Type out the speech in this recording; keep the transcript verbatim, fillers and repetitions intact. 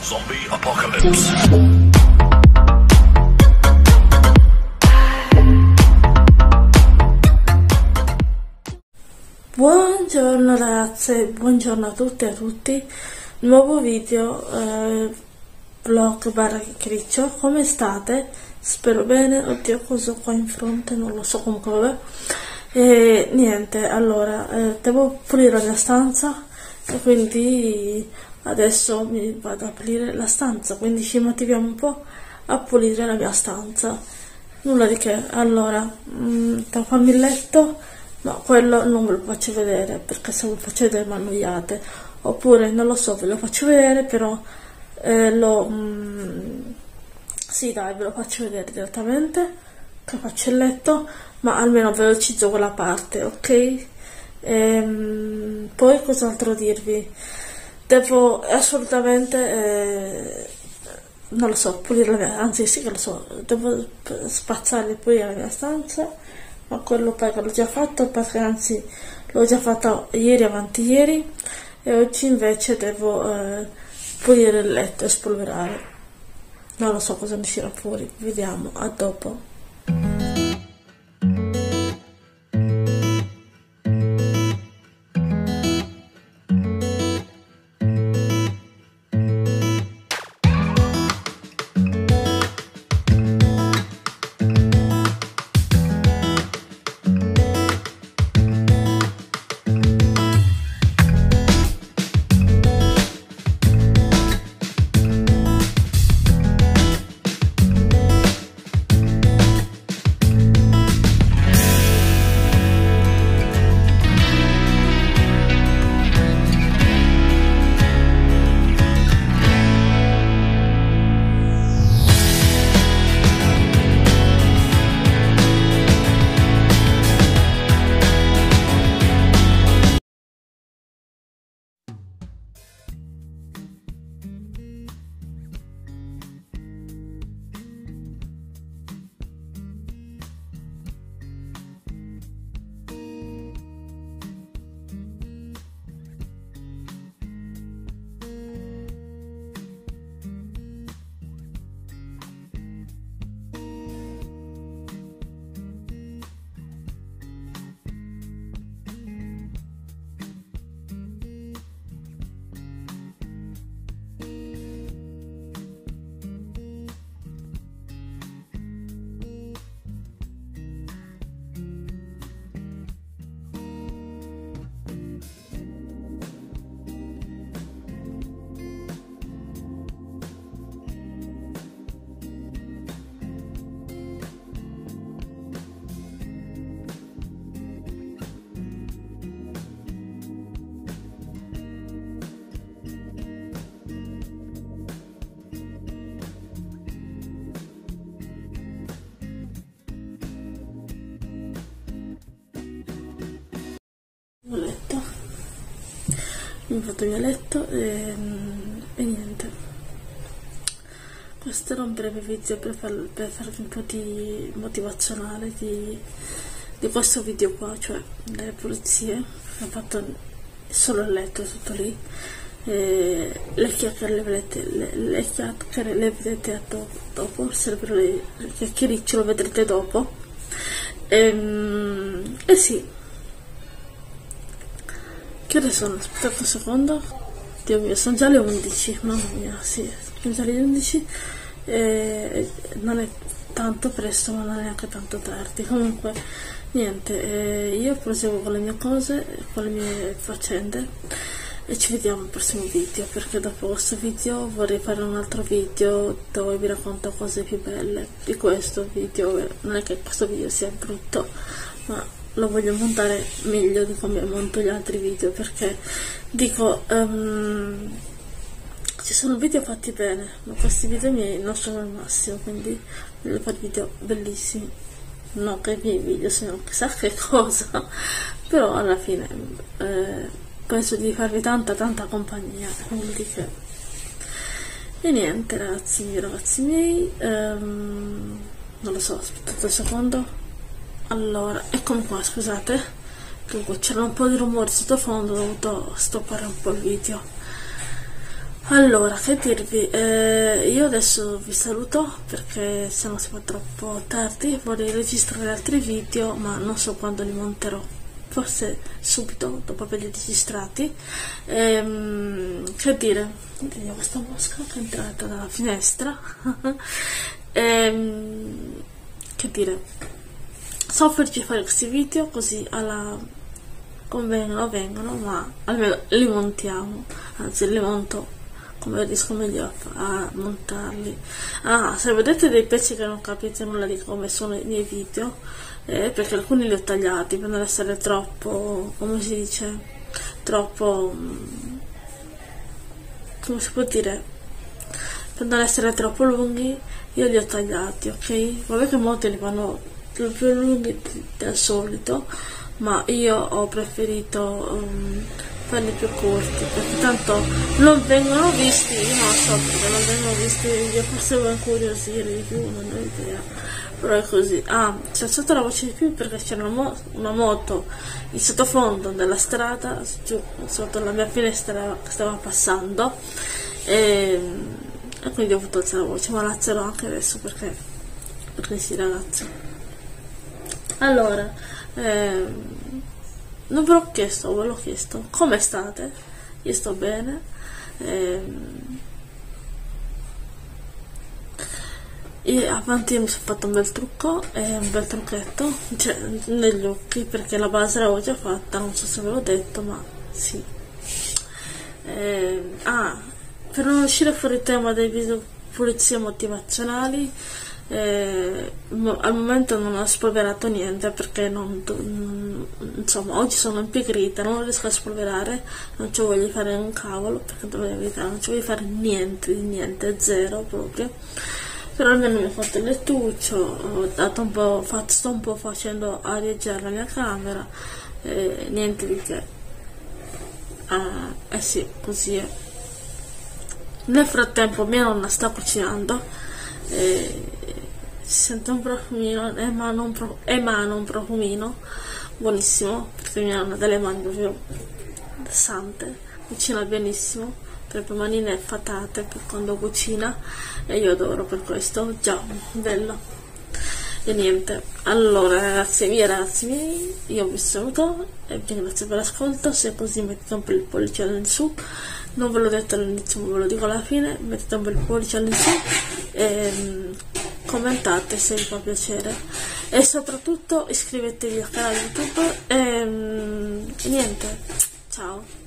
Zombie Apocalypse. Buongiorno ragazze, buongiorno a tutte e a tutti. Nuovo video, eh, vlog barra chiacchiericcio. Come state? Spero bene. Oddio, cosa ho qua in fronte? Non lo so, comunque vabbè. E niente, allora, eh, devo pulire la mia stanza e quindi adesso mi vado a pulire la stanza, quindi ci motiviamo un po' a pulire la mia stanza. Nulla di che. Allora, mh, devo farmi il letto, ma quello non ve lo faccio vedere perché se ve lo faccio vedere mi annoiate, oppure non lo so, ve lo faccio vedere, però eh, lo mh, sì dai, ve lo faccio vedere direttamente che faccio il letto, ma almeno velocizzo quella parte, ok? Ehm, poi cos'altro dirvi? Devo assolutamente eh, non lo so, pulire la mia, anzi sì che lo so, devo spazzare e pulire la mia stanza, ma quello poi che l'ho già fatto, perché anzi l'ho già fatto ieri, avanti ieri, e oggi invece devo eh, pulire il letto e spolverare. Non lo so cosa ne uscirà fuori, vediamo, a dopo. Letto, mi ho fatto il mio letto e, e niente, questo era un breve video per, far, per farvi un po' di motivazionale di, di questo video qua, cioè delle pulizie. Ho fatto solo il letto, tutto lì, e le chiacchiere le vedete, le, le chiacchiere le vedete a dopo, dopo sarebbero le, le chiacchiericce, lo vedrete dopo. E, e sì, che ore sono? Aspettate un secondo. Dio mio, sono già le undici. Mamma mia, sì, sono già le undici. E non è tanto presto, ma non è neanche tanto tardi. Comunque, niente, eh, io proseguo con le mie cose, con le mie faccende. E ci vediamo al prossimo video, perché dopo questo video vorrei fare un altro video dove vi racconto cose più belle di questo video. Non è che questo video sia brutto, ma lo voglio montare meglio di come monto gli altri video, perché dico um, ci sono video fatti bene, ma questi video miei non sono al massimo, quindi voglio fare video bellissimi, non che i miei video siano chissà che cosa, però alla fine eh, penso di farvi tanta tanta compagnia, quindi che e niente ragazzi miei, ragazzi miei, um, non lo so, aspettate un secondo. Allora, eccomi qua, scusate, dunque c'era un po' di rumore sottofondo, ho dovuto stoppare un po' il video. Allora, che dirvi, eh, io adesso vi saluto perché se no si fa troppo tardi, vorrei registrare altri video ma non so quando li monterò, forse subito dopo averli registrati. Ehm, che dire, vediamo questa mosca che è entrata dalla finestra. Ehm, che dire, so felice fare questi video così alla convengono, vengono, ma almeno li montiamo, anzi li monto come riesco meglio a, a montarli. Ah, se vedete dei pezzi che non capite nulla di come sono i miei video, eh, perché alcuni li ho tagliati per non essere troppo, come si dice, troppo, come si può dire, per non essere troppo lunghi, io li ho tagliati, ok? Vabbè che molti li fanno più lunghi del solito, ma io ho preferito um, farli più corti perché tanto non vengono visti, io non so perché non vengono visti, io forse devo incuriosire di più, non ho idea, però è così. Ah, c'è sotto la voce di più perché c'era una, mo una moto in sottofondo della strada, giù sotto la mia finestra che stava passando, e, e quindi ho avuto alzare la voce, ma la alzerò anche adesso perché, perché sì ragazzi. Allora, ehm, non ve l'ho chiesto, ve l'ho chiesto, come state? Io sto bene. Ehm, io avanti mi sono fatto un bel trucco, eh, un bel trucchetto, cioè negli occhi, perché la base l'avevo già fatta, non so se ve l'ho detto, ma sì. Ehm, ah, per non uscire fuori il tema dei video pulizie motivazionali, Eh, al momento non ho spolverato niente perché non, non, insomma oggi sono impigrita, non riesco a spolverare, non ci voglio fare un cavolo perché dovevo evitare, non ci voglio fare niente di niente, zero proprio, però almeno mi ho fatto il lettuccio, ho dato un po', fatto, sto un po' facendo arieggiare la mia camera, eh, niente di che. Ah, eh sì, così è. Nel frattempo mia nonna sta cucinando, eh, si sente un profumino, emana un, pro, emana un profumino buonissimo perché mia nonna ha delle mani proprio sante, cucina benissimo, proprio manine fatate per quando cucina e io adoro per questo, già, bello. E niente, allora ragazzi miei, ragazzi miei, io vi saluto e vi ringrazio per l'ascolto, se è così mettete un po' il pollice in su, non ve l'ho detto all'inizio ma ve lo dico alla fine, mettete un bel pollice in su e commentate se vi fa piacere e soprattutto iscrivetevi al canale YouTube e, e niente, ciao.